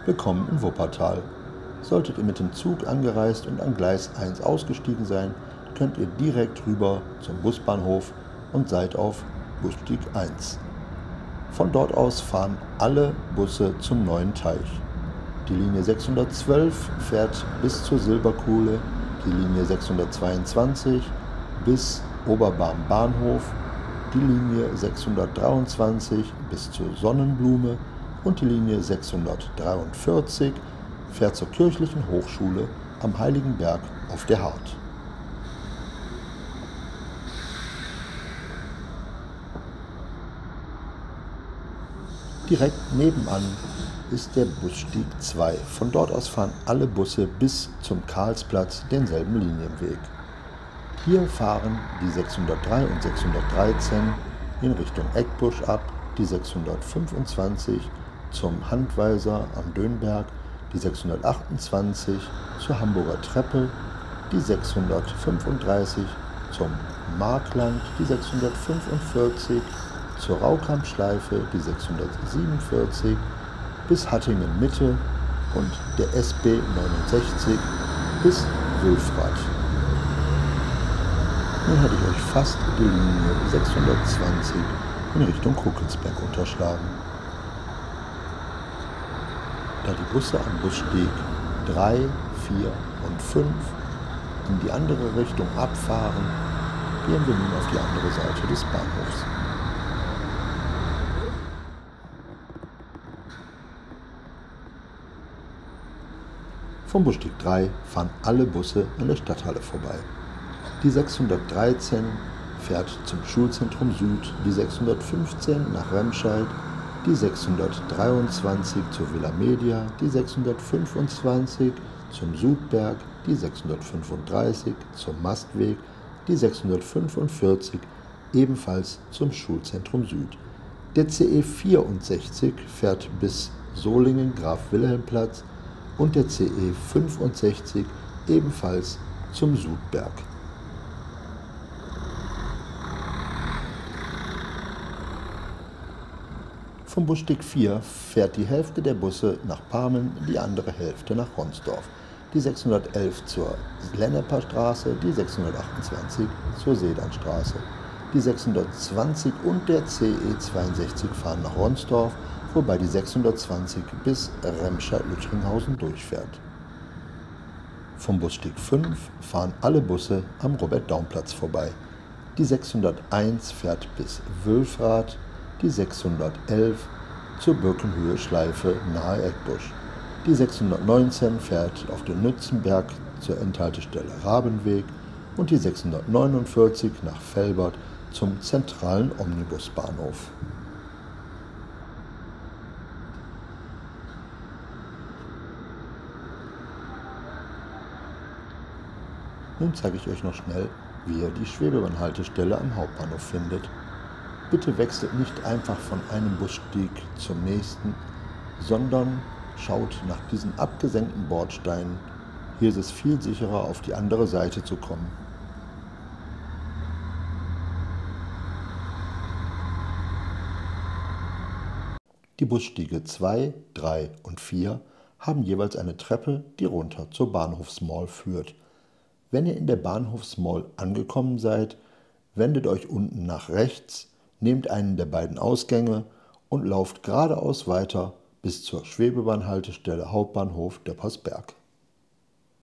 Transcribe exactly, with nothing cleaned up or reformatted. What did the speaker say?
Willkommen in Wuppertal. Solltet ihr mit dem Zug angereist und an Gleis eins ausgestiegen sein, könnt ihr direkt rüber zum Busbahnhof und seid auf Busstieg eins. Von dort aus fahren alle Busse zum Neuen Teich. Die Linie sechshundertzwölf fährt bis zur Silberkuhle, die Linie sechshundertzweiundzwanzig bis Oberbarm Bahnhof, die Linie sechshundertdreiundzwanzig bis zur Sonnenblume und die Linie sechshundertdreiundvierzig fährt zur Kirchlichen Hochschule am Heiligenberg auf der Hart. Direkt nebenan ist der Busstieg zwei. Von dort aus fahren alle Busse bis zum Karlsplatz denselben Linienweg. Hier fahren die sechshundertdrei und sechshundertdreizehn in Richtung Eckbusch ab, die sechshundertfünfundzwanzig zum Handweiser am Dönberg, die sechshundertachtundzwanzig zur Hamburger Treppe, die sechshundertfünfunddreißig zum Markland, die sechshundertfünfundvierzig zur Raukampschleife, die sechshundertsiebenundvierzig bis Hattingen Mitte und der S B neunundsechzig bis Wülfrath. Nun hätte ich euch fast die Linie sechshundertzwanzig in Richtung Kuckelsberg unterschlagen. Da die Busse am Busstieg drei, vier und fünf in die andere Richtung abfahren, gehen wir nun auf die andere Seite des Bahnhofs. Vom Busstieg drei fahren alle Busse an der Stadthalle vorbei. Die sechshundertdreizehn fährt zum Schulzentrum Süd, die sechshundertfünfzehn nach Remscheid, die sechshundertdreiundzwanzig zur Villa Media, die sechshundertfünfundzwanzig zum Sudberg, die sechshundertfünfunddreißig zum Mastweg, die sechshundertfünfundvierzig ebenfalls zum Schulzentrum Süd. Der C E vierundsechzig fährt bis Solingen-Graf-Wilhelm-Platz und der C E fünfundsechzig ebenfalls zum Sudberg. Vom Busstieg vier fährt die Hälfte der Busse nach Parmen, die andere Hälfte nach Ronsdorf. Die sechshundertelf zur Lenneper Straße, die sechshundertachtundzwanzig zur Sedanstraße. Die sechshundertzwanzig und der C E zweiundsechzig fahren nach Ronsdorf, wobei die sechshundertzwanzig bis Remscheid-Lüttringhausen durchfährt. Vom Busstieg fünf fahren alle Busse am Robert-Daum-Platz vorbei. Die sechshunderteins fährt bis Wülfrath, die sechshundertelf zur Birkenhöhe-Schleife nahe Eckbusch. Die sechshundertneunzehn fährt auf den Nützenberg zur Endhaltestelle Rabenweg und die sechshundertneunundvierzig nach Velbert zum zentralen Omnibusbahnhof. Nun zeige ich euch noch schnell, wie ihr die Schwebebahnhaltestelle am Hauptbahnhof findet. Bitte wechselt nicht einfach von einem Busstieg zum nächsten, sondern schaut nach diesen abgesenkten Bordsteinen. Hier ist es viel sicherer, auf die andere Seite zu kommen. Die Busstiege zwei, drei und vier haben jeweils eine Treppe, die runter zur Bahnhofsmall führt. Wenn ihr in der Bahnhofsmall angekommen seid, wendet euch unten nach rechts, nehmt einen der beiden Ausgänge und lauft geradeaus weiter bis zur Schwebebahnhaltestelle Hauptbahnhof Döppersberg.